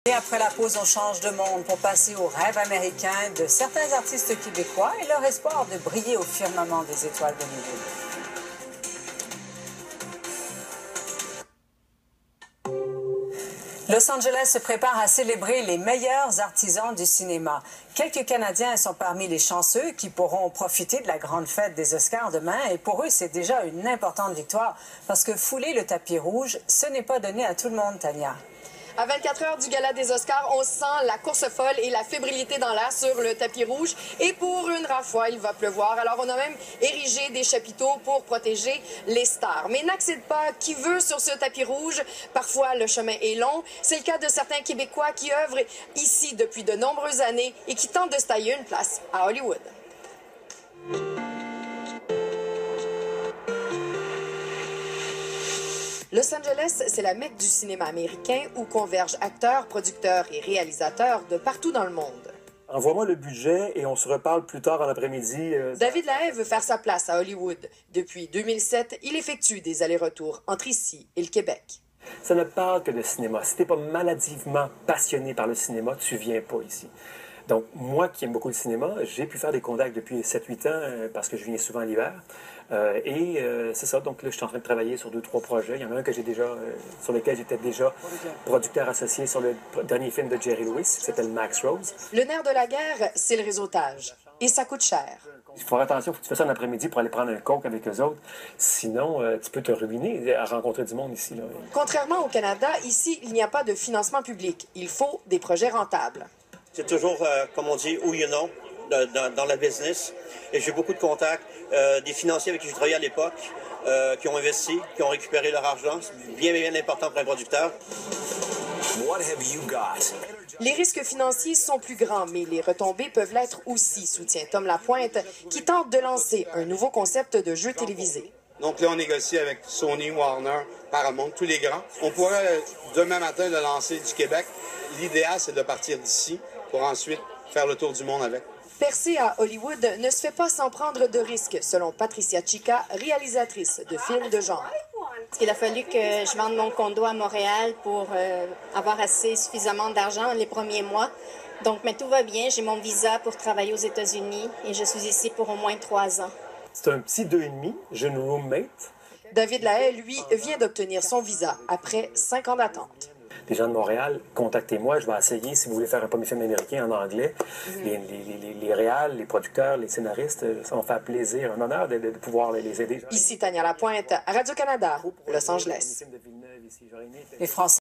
Et après la pause, on change de monde pour passer au rêve américain de certains artistes québécois et leur espoir de briller au firmament des étoiles d'Hollywood. Los Angeles se prépare à célébrer les meilleurs artisans du cinéma. Quelques Canadiens sont parmi les chanceux qui pourront profiter de la grande fête des Oscars demain. Et pour eux, c'est déjà une importante victoire parce que fouler le tapis rouge, ce n'est pas donné à tout le monde, Tania. À 24 heures du gala des Oscars, on sent la course folle et la fébrilité dans l'air sur le tapis rouge. Et pour une rare fois, il va pleuvoir. Alors, on a même érigé des chapiteaux pour protéger les stars. Mais n'accède pas qui veut sur ce tapis rouge. Parfois, le chemin est long. C'est le cas de certains Québécois qui œuvrent ici depuis de nombreuses années et qui tentent de se tailler une place à Hollywood. Los Angeles, c'est la mecque du cinéma américain où convergent acteurs, producteurs et réalisateurs de partout dans le monde. Envoie-moi le budget et on se reparle plus tard en après-midi. David Lahaye veut faire sa place à Hollywood. Depuis 2007, il effectue des allers-retours entre ici et le Québec. Ça ne parle que de cinéma. Si t'es pas maladivement passionné par le cinéma, tu viens pas ici. Donc, moi qui aime beaucoup le cinéma, j'ai pu faire des contacts depuis 7-8 ans parce que je viens souvent l'hiver. C'est ça. Donc là, je suis en train de travailler sur 2-3 projets. Il y en a un que j'ai déjà, sur lequel j'étais déjà producteur associé sur le dernier film de Jerry Lewis, qui s'appelle Max Rose. Le nerf de la guerre, c'est le réseautage. Et ça coûte cher. Il faut faire attention, il faut que tu fasses ça en après-midi pour aller prendre un coke avec eux autres. Sinon, tu peux te ruiner à rencontrer du monde ici. Là. Contrairement au Canada, ici, il n'y a pas de financement public. Il faut des projets rentables. C'est toujours, comme on dit, who you know, dans la business. Et j'ai beaucoup de contacts, des financiers avec qui je travaillais à l'époque, qui ont investi, qui ont récupéré leur argent. C'est bien, bien important pour un producteur. What have you got? Les risques financiers sont plus grands, mais les retombées peuvent l'être aussi, soutient Tom Lapointe, qui tente de lancer un nouveau concept de jeu télévisé. Donc là, on négocie avec Sony, Warner, Paramount, tous les grands. On pourrait demain matin le lancer du Québec. L'idéal, c'est de partir d'ici pour ensuite faire le tour du monde avec. Percer à Hollywood ne se fait pas sans prendre de risques, selon Patricia Chica, réalisatrice de films de genre. Il a fallu que je vende mon condo à Montréal pour avoir assez suffisamment d'argent les premiers mois. Donc, mais tout va bien. J'ai mon visa pour travailler aux États-Unis et je suis ici pour au moins 3 ans. C'est un petit 2,5. J'ai une roommate. David Lahaye, lui, vient d'obtenir son visa après 5 ans d'attente. Les gens de Montréal, contactez-moi. Je vais essayer, si vous voulez faire un premier film américain en anglais. Les réals, les producteurs, les scénaristes, ça va me faire plaisir, un honneur de pouvoir les aider. Ici Tania Lapointe, à Radio-Canada, Los Angeles. Les Français